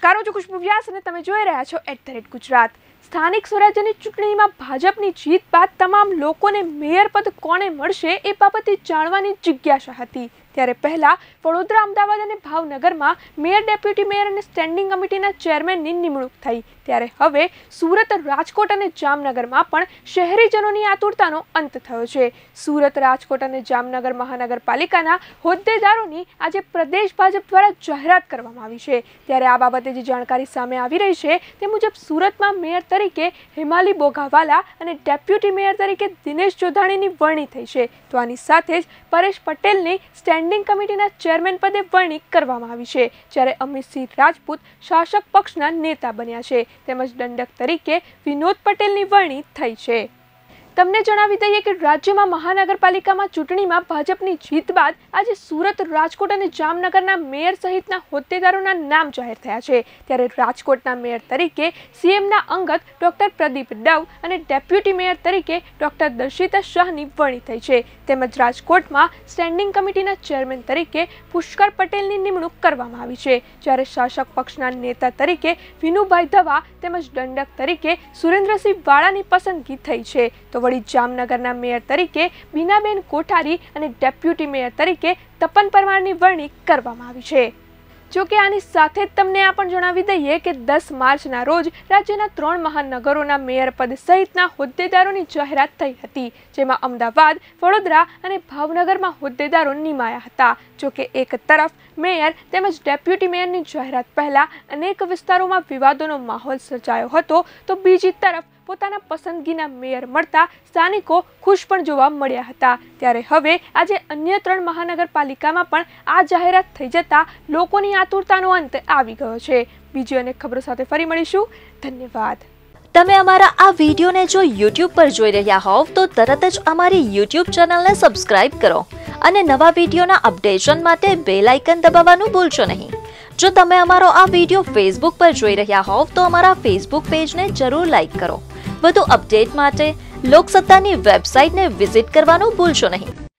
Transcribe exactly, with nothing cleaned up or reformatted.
નમસ્કાર, હું છું ખુશ્બુ વ્યાસ અને તમે જોઈ રહ્યા છો એટ ધ રેટ ગુજરાત। સ્થાનિક સ્વરાજ્યની ચૂંટણીમાં ભાજપની જીત બાદ તમામ લોકોને મેયર પદ કોને મળશે એ બાબતે જાણવાની જિજ્ઞાસા હતી। ત્યારે પહેલા વડોદરા, અમદાવાદ અને ભાવનગરમાં મેયર, ડેપ્યુટી મેયર અને સ્ટેન્ડિંગ કમિટીના ચેરમેનની નિમણૂક થઈ। ત્યારે હવે સુરત, રાજકોટ અને જામનગરમાં પણ શહેરીજનોની આતુરતાનો અંત થયો છે। સુરત, રાજકોટ અને જામનગર મહાનગરપાલિકાના હોદ્દેદારોની આજે પ્રદેશ ભાજપ દ્વારા જાહેરાત કરવામાં આવી છે। ત્યારે આ બાબતે જે જાણકારી સામે આવી રહી છે તે મુજબ સુરતમાં મેયર તરીકે હેમાલી બોઘાવાલા અને ડેપ્યુટી મેયર તરીકે દિનેશ જોધાણીની વરણી થઈ છે। તો આની સાથે જ પરેશ પટેલની સ્ટેન્ડિંગ કમિટીના ચેરમેન પદે વરણી કરવામાં આવી છે, જ્યારે અમિતસિંહ રાજપૂત શાસક પક્ષના નેતા બન્યા છે, તેમજ દંડક તરીકે વિનોદ પટેલની વરણી થઈ છે। તમને જણાવી દઈએ કે રાજ્યમાં મહાનગરપાલિકામાં ચૂંટણીમાં ભાજપની જીત બાદ આજે સુરત, રાજકોટ અને જામનગરના મેયર સહિતના હોદ્દેદારોના નામ જાહેર થયા છે। ત્યારે રાજકોટના મેયર તરીકે સીએમના અંગત ડોક્ટર પ્રદીપ ડવ અને ડેપ્યુટી મેયર તરીકે ડોક્ટર દર્શિતા શાહની વરણી થઈ છે, તેમજ રાજકોટમાં સ્ટેન્ડિંગ કમિટીના ચેરમેન તરીકે પુષ્કર પટેલની નિમણૂક કરવામાં આવી છે, જ્યારે શાસક પક્ષના નેતા તરીકે વિનુભાઈ ધવા તેમજ દંડક તરીકે સુરેન્દ્રસિંહ વાળાની પસંદગી થઈ છે। તો વળી જામનગરના મેયર તરીકે બીનાબેન કોઠારી અને ડેપ્યુટી મેયર તરીકે તપન પરમારની વરણી કરવામાં આવી છે। જો કે આની સાથે જ તમને આ પણ જણાવી દઈએ કે દસ માર્ચના રોજ રાજ્યના ત્રણ મહાનગરોના મેયર પદ સહિતના હોદ્દેદારોની જાહેરાત થઈ હતી, જેમાં અમદાવાદ, વડોદરા અને ભાવનગરમાં હોદ્દેદારો નિમાયા હતા। જો કે એક તરફ મેયર તેમજ ડેપ્યુટી મેયરની જાહેરાત પહેલા અનેક વિસ્તારોમાં વિવાદોનો માહોલ સર્જાયો હતો, તો બીજી તરફ પોતાના પસંદગીના મેયર મળતા સ્થાનિકો ખુશ પણ જોવા મળ્યા હતા। ત્યારે હવે આજે અન્ય ત્રણ મહાનગરપાલિકામાં પણ આ જાહેરાત થઈ જતા લોકોની આતુરતાનો અંત આવી ગયો છે। બીજી અનેક ખબરો સાથે ફરી મળીશું। ધન્યવાદ। તમે અમારા આ વિડીયોને જો યુટ્યુબ પર જોઈ રહ્યા હોવ તો તરત જ અમારી યુટ્યુબ ચેનલને સબસ્ક્રાઇબ કરો અને નવા વિડીયોના અપડેશન માટે બેલ આઇકન દબાવવાનું ભૂલશો નહીં। જો તમે અમારો આ વિડીયો ફેસબુક પર જોઈ રહ્યા હોવ તો અમારા ફેસબુક પેજને જરૂર લાઇક કરો। વધુ અપડેટ માટે લોકસત્તાની વેબસાઇટને વિઝિટ કરવાનું ભૂલશો નહીં।